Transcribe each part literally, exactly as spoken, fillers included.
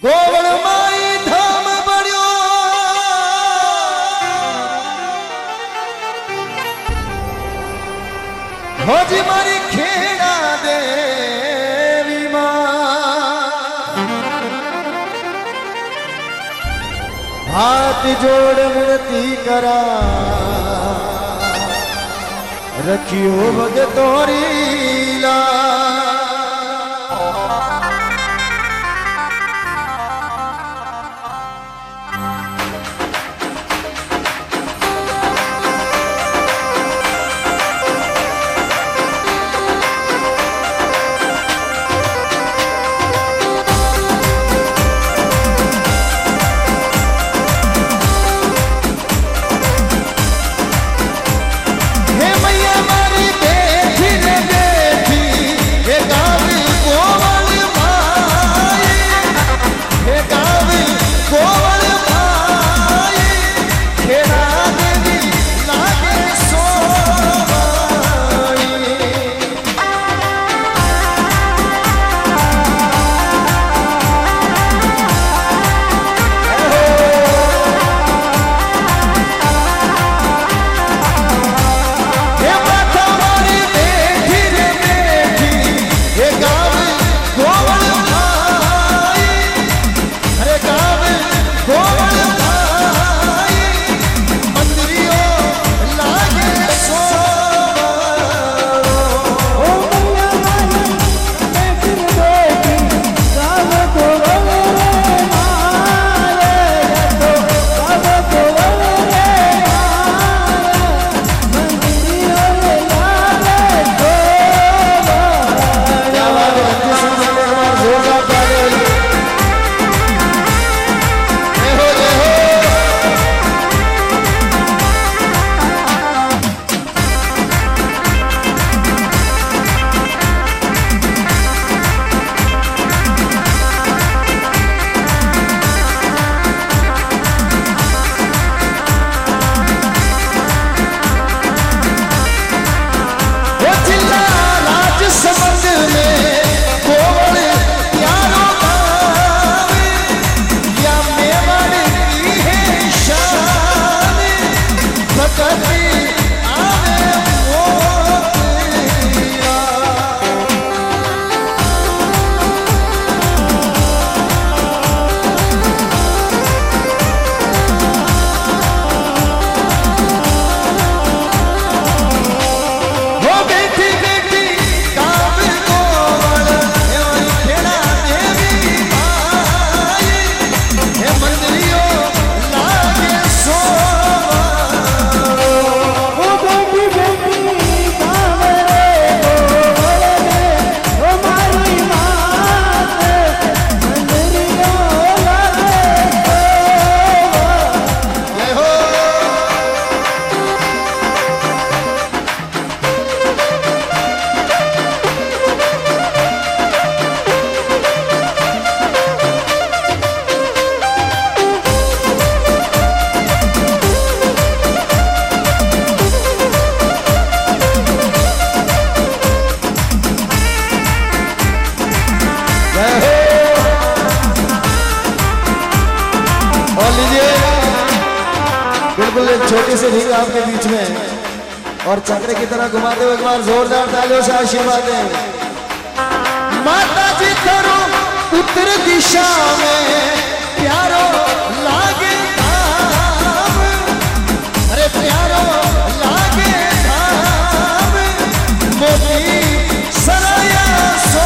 गोवड़ माई धाम बड़ियो होजी मारी खेड़ा देवी मां हाथ जोड़ विनती करा रखियो भगतोरी ला बिल्कुल एक छोटी सी ढील आपके बीच में और चक्र की तरह घुमाते हुए एक बार जोरदार तालियों से आशीर्वाद दें। माता जी करो उत्तर दिशा में प्यारो लागे धाम, अरे प्यारो लागे धाम मोती सराया सो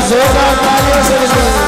जोरदार तालियों से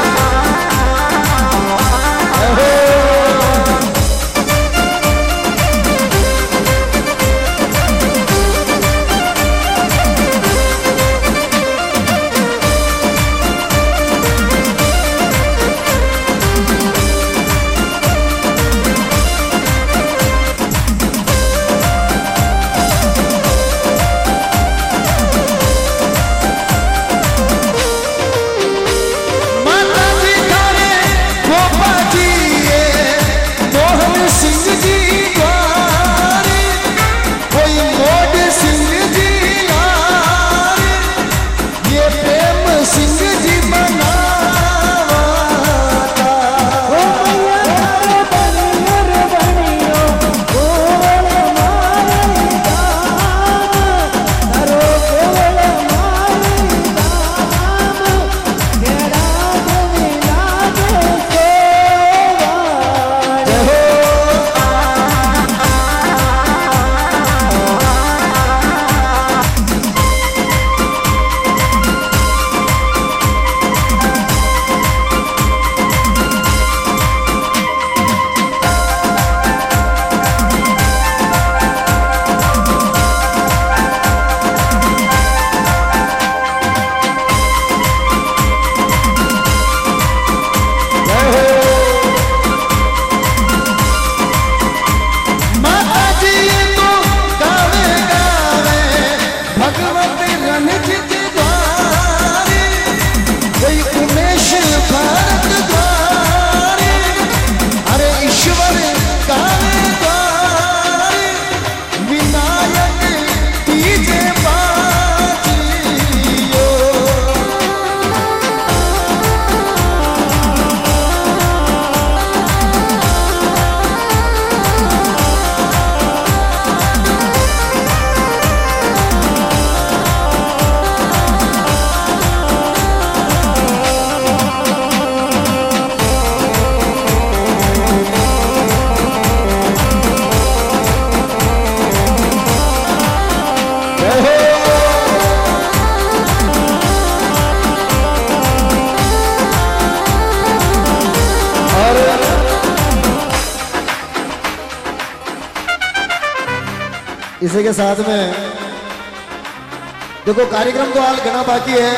इसी के साथ में देखो कार्यक्रम तो हाल घना बाकी है,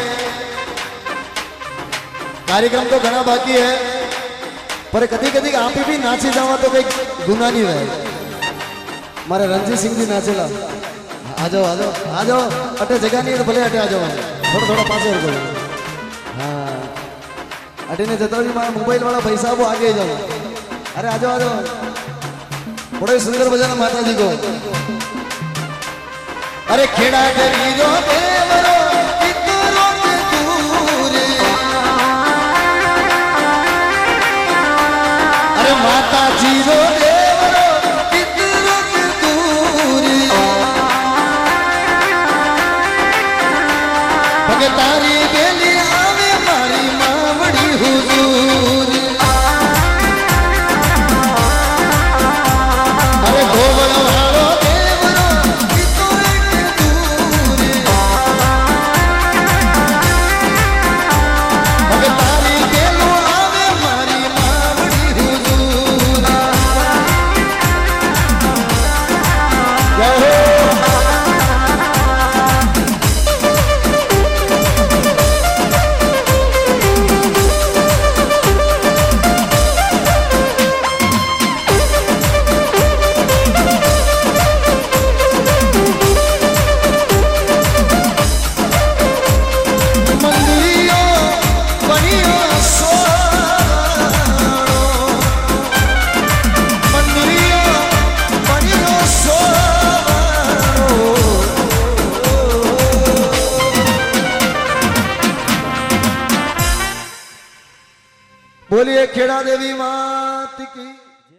कार्यक्रम तो घना बाकी है, पर कदी कदी आप भी नाची जावा तो कई गुना नहीं है। मारे रणजीत सिंह भी नाचेला, आ जाओ आ जाओ आ जाओ, अटे जगह नहीं है तो भले अटे आ जाओ, थोड़ा थोड़ा पास और हाँ अटे ने जता भी मारा मोबाइल वाला भाई साहब वो आगे जाओ, अरे आ जाओ आ जाओ, बड़ा सुंदर बजाना माता जी को। अरे खेड़ा डरीरो देवरो कितरो दूर, अरे माता जी रो देवरो कितरो दूर, भगतारी बेली आवे मारी मावड़ी हुजूर। अरे गोवल वालो बोलिए खेड़ा देवी मां